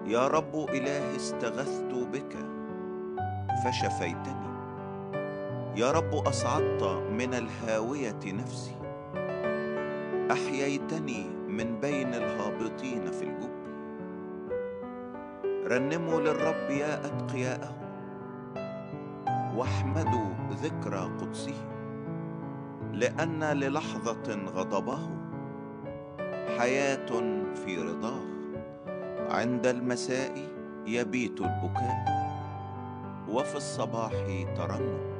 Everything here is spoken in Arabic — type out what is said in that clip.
يا رب إلهي استغثت بك فشفيتني. يا رب أصعدت من الهاوية نفسي، أحييتني من بين الهابطين في الجب. رنموا للرب يا أتقياءه، واحمدوا ذكرى قدسه، لأن للحظة غضبه حياة في رضاه. عند المساء يبيت البكاء، وفي الصباح ترنم.